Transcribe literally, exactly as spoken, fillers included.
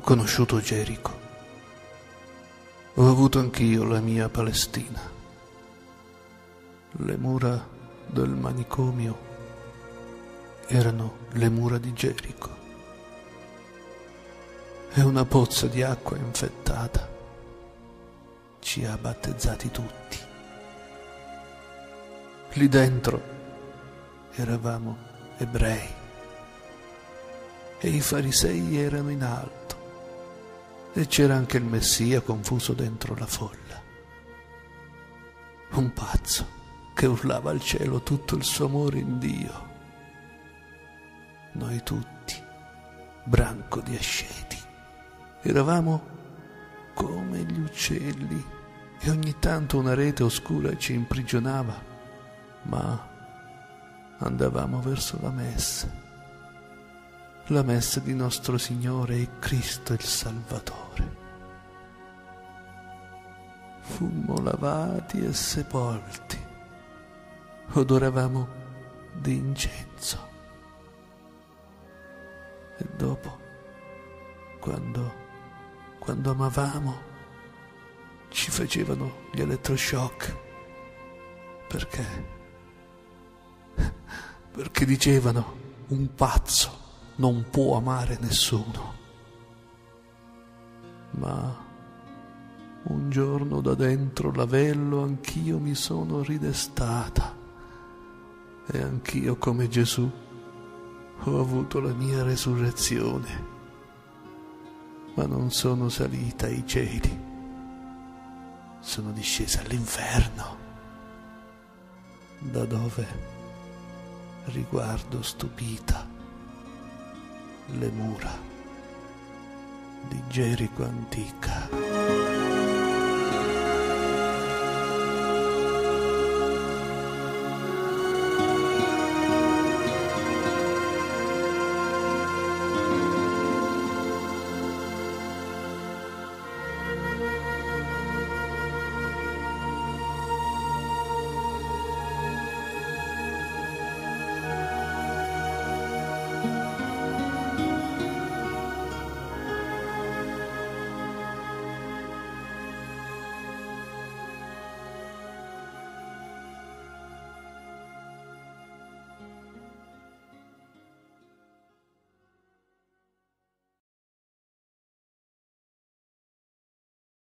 conosciuto Gerico. Ho avuto anch'io la mia Palestina. Le mura del manicomio erano le mura di Gerico. E una pozza di acqua infettata ci ha battezzati tutti. Lì dentro eravamo ebrei e i farisei erano in alto e c'era anche il Messia confuso dentro la folla. Un pazzo che urlava al cielo tutto il suo amore in Dio. Noi tutti, branco di asceti, eravamo come gli uccelli e ogni tanto una rete oscura ci imprigionava, ma andavamo verso la messa, la messa di nostro Signore e Cristo il Salvatore. Fummo lavati e sepolti, odoravamo di incenso. E dopo, quando, quando amavamo, ci facevano gli elettroshock, perché, perché dicevano un pazzo non può amare nessuno. Ma un giorno da dentro l'avello anch'io mi sono ridestata e anch'io come Gesù ho avuto la mia resurrezione, ma non sono salita ai cieli, sono discesa all'inferno, da dove riguardo stupita le mura di Gerico antica.